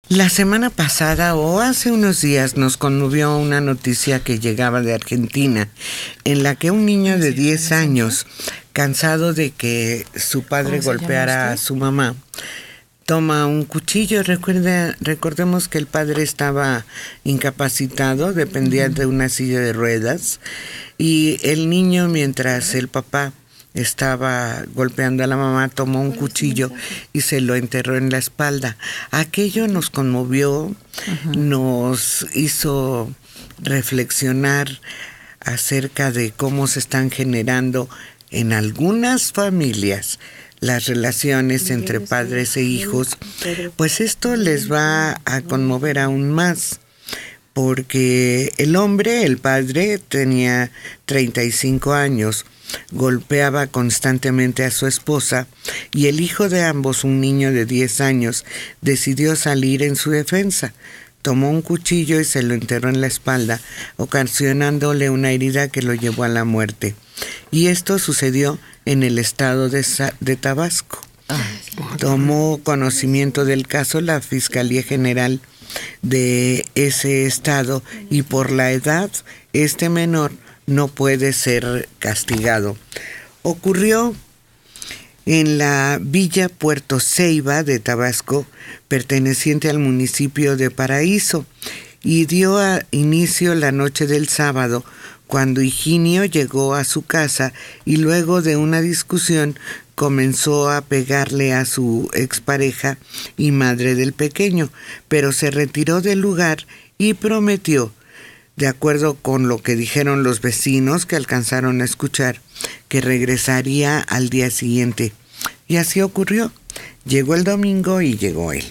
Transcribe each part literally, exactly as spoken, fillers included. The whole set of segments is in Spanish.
La semana pasada o hace unos días nos conmovió una noticia que llegaba de Argentina, en la que un niño de diez años, cansado de que su padre golpeara a su mamá, toma un cuchillo. Recuerda, recordemos que el padre estaba incapacitado, dependía de una silla de ruedas, y el niño, mientras el papá estaba golpeando a la mamá, tomó un cuchillo y se lo enterró en la espalda. Aquello nos conmovió, uh-huh. nos hizo reflexionar acerca de cómo se están generando en algunas familias las relaciones entre padres e hijos. Pues esto les va a conmover aún más, porque el hombre, el padre, tenía treinta y cinco años, golpeaba constantemente a su esposa, y el hijo de ambos, un niño de diez años, decidió salir en su defensa. Tomó un cuchillo y se lo enterró en la espalda, ocasionándole una herida que lo llevó a la muerte. Y esto sucedió en el estado de, Sa- de Tabasco. Tomó conocimiento del caso la Fiscalía General de ese estado, y por la edad, este menor no puede ser castigado. Ocurrió en la Villa Puerto Ceiba de Tabasco, perteneciente al municipio de Paraíso, y dio a inicio la noche del sábado, cuando Higinio llegó a su casa y luego de una discusión comenzó a pegarle a su expareja y madre del pequeño, pero se retiró del lugar y prometió, de acuerdo con lo que dijeron los vecinos que alcanzaron a escuchar, que regresaría al día siguiente. Y así ocurrió. Llegó el domingo y llegó él.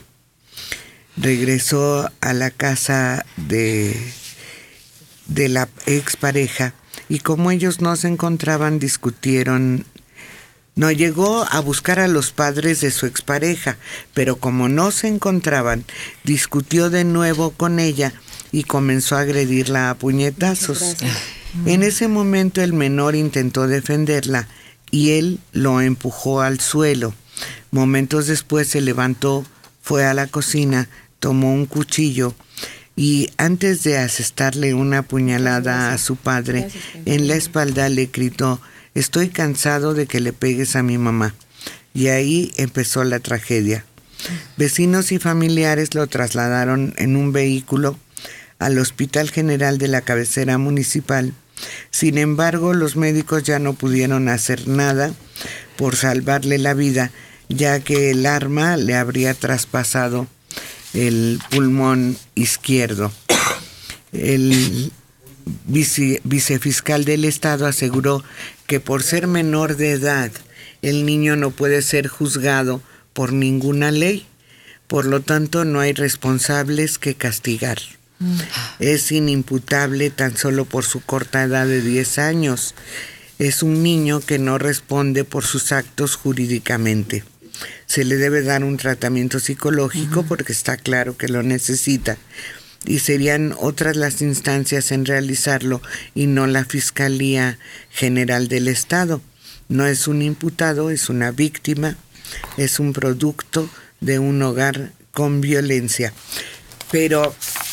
Regresó a la casa de, de la expareja, y como ellos no se encontraban, discutieron. No, llegó a buscar a los padres de su expareja, pero como no se encontraban, discutió de nuevo con ella y comenzó a agredirla a puñetazos. En ese momento el menor intentó defenderla y él lo empujó al suelo. Momentos después se levantó, fue a la cocina, tomó un cuchillo y antes de asestarle una puñalada a su padre en la espalda le gritó: "Estoy cansado de que le pegues a mi mamá". Y ahí empezó la tragedia. Vecinos y familiares lo trasladaron en un vehículo al Hospital General de la cabecera municipal. Sin embargo, los médicos ya no pudieron hacer nada por salvarle la vida, ya que el arma le habría traspasado el pulmón izquierdo. El vice, vicefiscal del estado aseguró que por ser menor de edad, el niño no puede ser juzgado por ninguna ley, por lo tanto no hay responsables que castigar. Es inimputable tan solo por su corta edad de diez años. Es un niño que no responde por sus actos jurídicamente. Se le debe dar un tratamiento psicológico, uh-huh. porque está claro que lo necesita, y serían otras las instancias en realizarlo y no la Fiscalía General del Estado. No es un imputado, es una víctima, es un producto de un hogar con violencia. Pero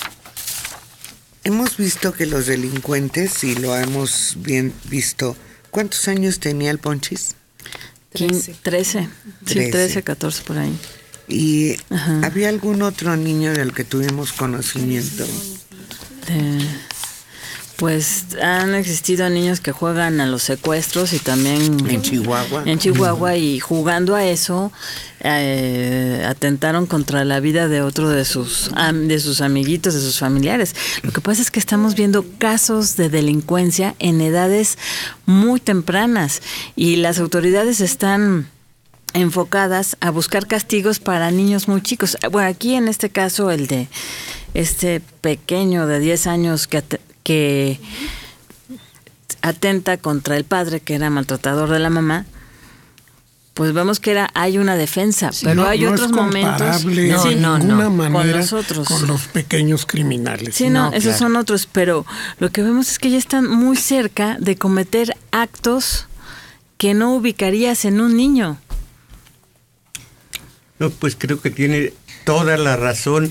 hemos visto que los delincuentes, y lo hemos bien visto, ¿cuántos años tenía el Ponchis? Trece. Trece. Sí, trece, catorce por ahí. ¿Y Ajá. había algún otro niño del que tuvimos conocimiento? De, pues han existido niños que juegan a los secuestros y también en Chihuahua. En Chihuahua, y jugando a eso eh, atentaron contra la vida de otro de sus de sus amiguitos, de sus familiares. Lo que pasa es que estamos viendo casos de delincuencia en edades muy tempranas y las autoridades están enfocadas a buscar castigos para niños muy chicos. Bueno, aquí en este caso el de este pequeño de diez años que que atenta contra el padre, que era maltratador de la mamá, pues vemos que era hay una defensa, sí, pero no, hay no otros es momentos no, sí, de no, ninguna no, manera con los otros, con los pequeños criminales. Sí, no, no esos claro. son otros, pero lo que vemos es que ya están muy cerca de cometer actos que no ubicarías en un niño. No, pues creo que tiene toda la razón.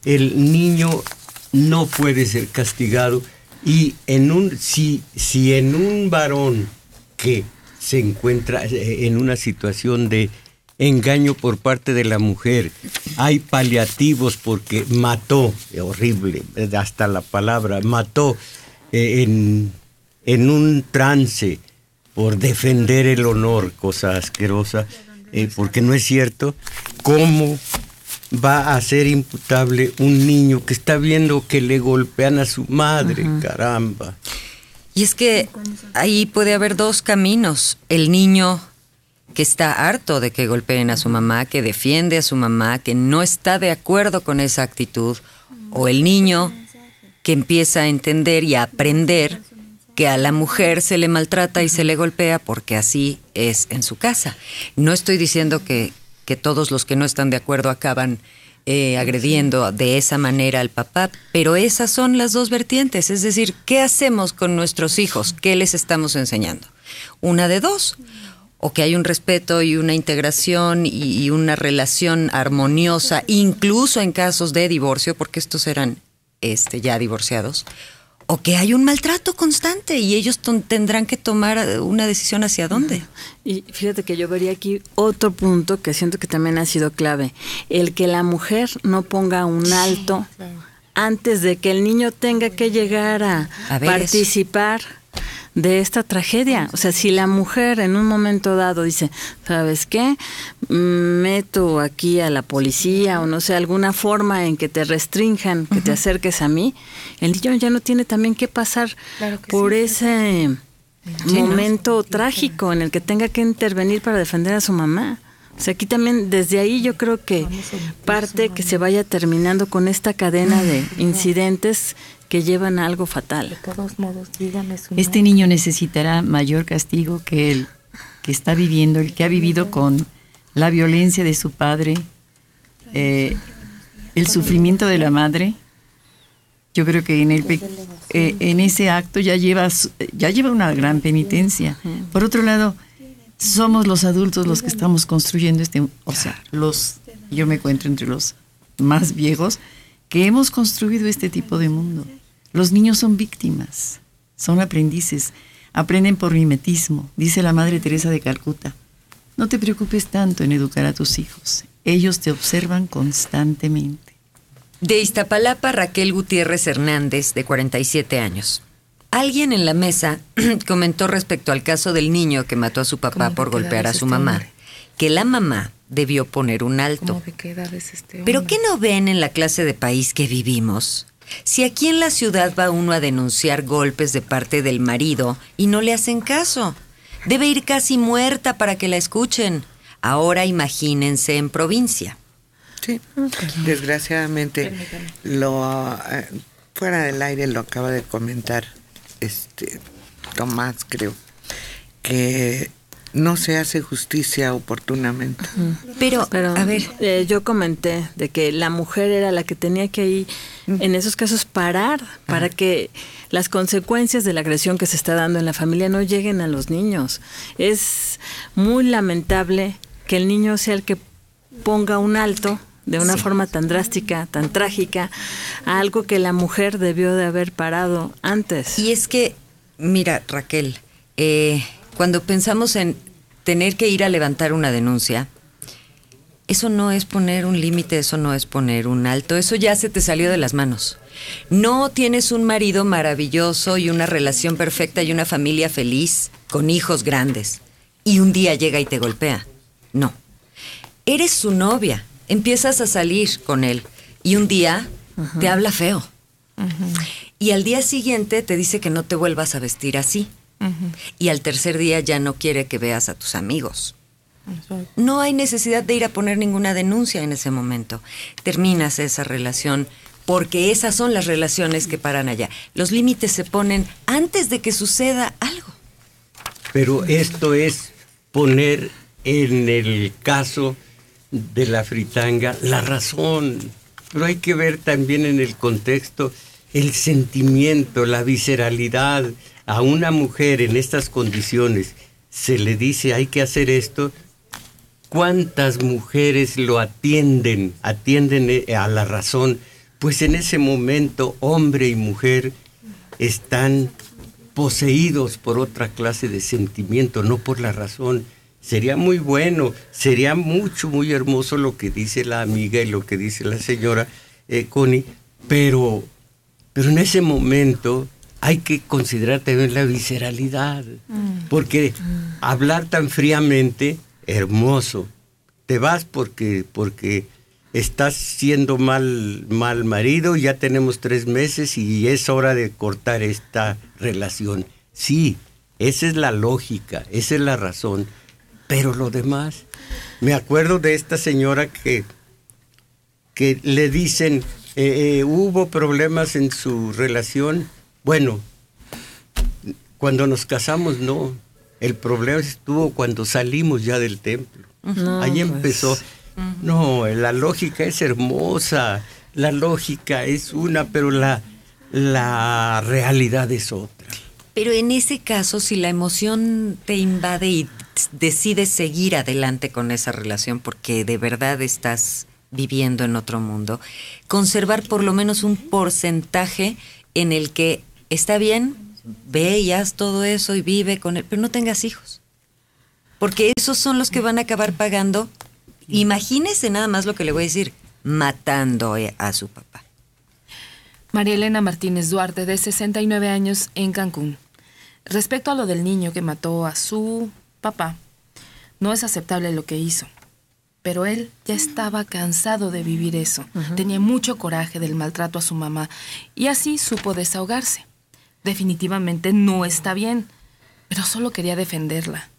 el niño no puede ser castigado, y en un si, si en un varón que se encuentra en una situación de engaño por parte de la mujer, hay paliativos porque mató, horrible, hasta la palabra, mató eh, en, en un trance por defender el honor, cosa asquerosa, eh, porque no es cierto. ¿Cómo va a ser imputable un niño que está viendo que le golpean a su madre? Uh-huh. Caramba. Y es que ahí puede haber dos caminos. El niño que está harto de que golpeen a su mamá, que defiende a su mamá, que no está de acuerdo con esa actitud, o el niño que empieza a entender y a aprender que a la mujer se le maltrata y se le golpea porque así es en su casa. No estoy diciendo que, que todos los que no están de acuerdo acaban eh, agrediendo de esa manera al papá, pero esas son las dos vertientes. Es decir, ¿qué hacemos con nuestros hijos? ¿Qué les estamos enseñando? Una de dos. O que hay un respeto y una integración y, y una relación armoniosa, incluso en casos de divorcio, porque estos eran este, ya divorciados, o que hay un maltrato constante y ellos t- tendrán que tomar una decisión hacia dónde. Y fíjate que yo vería aquí otro punto que siento que también ha sido clave, el que la mujer no ponga un alto sí, claro. antes de que el niño tenga que llegar a, a participar eso. de esta tragedia. O sea, si la mujer en un momento dado dice, ¿sabes qué? Meto aquí a la policía o no sé, alguna forma en que te restrinjan, que uh-huh. te acerques a mí, el niño ya no tiene también que pasar claro que por sí, ese sí. momento sí, trágico en el que tenga que intervenir para defender a su mamá. O sea, aquí también, desde ahí yo creo que parte que se vaya terminando con esta cadena de incidentes que llevan a algo fatal. De todos modos, dígame su Este nombre. Niño necesitará mayor castigo que el que está viviendo, el que ha vivido con la violencia de su padre, eh, el sufrimiento de la madre. Yo creo que en el eh, en ese acto ya lleva ya lleva una gran penitencia. Por otro lado, somos los adultos los que estamos construyendo este, o sea, los yo me encuentro entre los más viejos que hemos construido este tipo de mundo. Los niños son víctimas, son aprendices, aprenden por mimetismo. Dice la Madre Teresa de Calcuta, no te preocupes tanto en educar a tus hijos, ellos te observan constantemente. De Iztapalapa, Raquel Gutiérrez Hernández, de cuarenta y siete años. Alguien en la mesa comentó respecto al caso del niño que mató a su papá por golpear a su mamá, hombre? que la mamá debió poner un alto. ¿De qué edad es este hombre? ¿Pero qué no ven en la clase de país que vivimos? Si aquí en la ciudad va uno a denunciar golpes de parte del marido y no le hacen caso, debe ir casi muerta para que la escuchen. Ahora imagínense en provincia. Sí, okay. Desgraciadamente, lo uh, fuera del aire lo acaba de comentar este Tomás, creo, que no se hace justicia oportunamente. Pero, Pero a ver, eh, yo comenté de que la mujer era la que tenía que ir, en esos casos, parar para ah. que las consecuencias de la agresión que se está dando en la familia no lleguen a los niños. Es muy lamentable que el niño sea el que ponga un alto de una sí. forma tan drástica, tan trágica, a algo que la mujer debió de haber parado antes. Y es que, mira, Raquel, eh, cuando pensamos en tener que ir a levantar una denuncia, eso no es poner un límite, eso no es poner un alto, eso ya se te salió de las manos. No tienes un marido maravilloso y una relación perfecta y una familia feliz, con hijos grandes, y un día llega y te golpea. No. Eres su novia, empiezas a salir con él, y un día uh-huh. te habla feo. Uh-huh. Y al día siguiente te dice que no te vuelvas a vestir así. Uh-huh. Y al tercer día ya no quiere que veas a tus amigos. Uh-huh. No hay necesidad de ir a poner ninguna denuncia en ese momento. Terminas esa relación porque esas son las relaciones que paran allá. Los límites se ponen antes de que suceda algo. Pero esto es poner en el caso de la fritanga la razón. Pero hay que ver también en el contexto el sentimiento, la visceralidad. A una mujer en estas condiciones se le dice hay que hacer esto. ¿Cuántas mujeres lo atienden, atienden a la razón pues en ese momento hombre y mujer están poseídos por otra clase de sentimiento, no por la razón. Sería muy bueno, sería mucho, muy hermoso lo que dice la amiga y lo que dice la señora eh, Connie, pero, pero en ese momento hay que considerar también la visceralidad, mm. porque mm. hablar tan fríamente, hermoso, te vas porque, porque estás siendo mal, mal marido, ya tenemos tres meses y es hora de cortar esta relación. Sí, esa es la lógica, esa es la razón, pero lo demás, me acuerdo de esta señora que, que le dicen, eh, eh, hubo problemas en su relación. Bueno, cuando nos casamos no, el problema estuvo cuando salimos ya del templo. No, ahí empezó. Pues. No, la lógica es hermosa, la lógica es una, pero la, la realidad es otra. Pero en ese caso, si la emoción te invade y decides seguir adelante con esa relación porque de verdad estás viviendo en otro mundo, conservar por lo menos un porcentaje en el que está bien, ve y haz todo eso y vive con él, pero no tengas hijos. Porque esos son los que van a acabar pagando. Imagínese nada más lo que le voy a decir, matando a su papá. María Elena Martínez Duarte, de sesenta y nueve años, en Cancún. Respecto a lo del niño que mató a su papá, no es aceptable lo que hizo. Pero él ya estaba cansado de vivir eso. Uh-huh. Tenía mucho coraje del maltrato a su mamá y así supo desahogarse. Definitivamente no está bien, pero solo quería defenderla.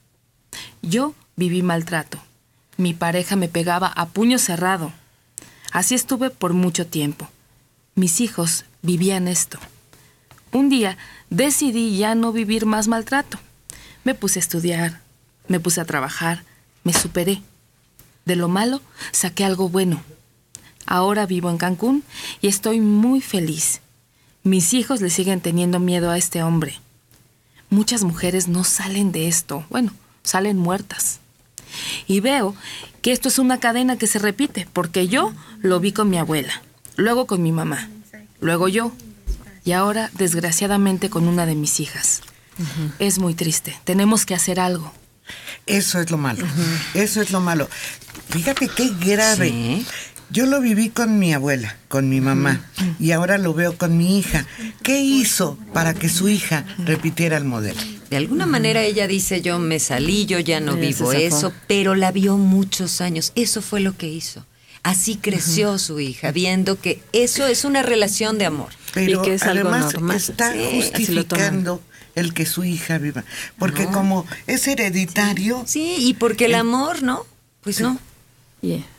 Yo viví maltrato. Mi pareja me pegaba a puño cerrado. Así estuve por mucho tiempo. Mis hijos vivían esto. Un día decidí ya no vivir más maltrato. Me puse a estudiar, me puse a trabajar, me superé. De lo malo saqué algo bueno. Ahora vivo en Cancún y estoy muy feliz. Mis hijos le siguen teniendo miedo a este hombre. Muchas mujeres no salen de esto. Bueno, salen muertas. Y veo que esto es una cadena que se repite, porque yo lo vi con mi abuela, luego con mi mamá, luego yo, y ahora, desgraciadamente, con una de mis hijas. Uh-huh. Es muy triste. Tenemos que hacer algo. Eso es lo malo. Uh-huh. Eso es lo malo. Fíjate qué grave. ¿Sí? Yo lo viví con mi abuela, con mi mamá, uh-huh. y ahora lo veo con mi hija. ¿Qué hizo para que su hija repitiera el modelo? De alguna uh-huh. manera ella dice, yo me salí, yo ya no vivo eso, pero la vio muchos años. Eso fue lo que hizo. Así creció uh-huh. su hija, viendo que eso es una relación de amor. Pero y que es además algo normal. Está sí, justificando el que su hija viva. Porque no. como es hereditario... Sí, y porque el amor, ¿no? Pues sí. no. Yeah.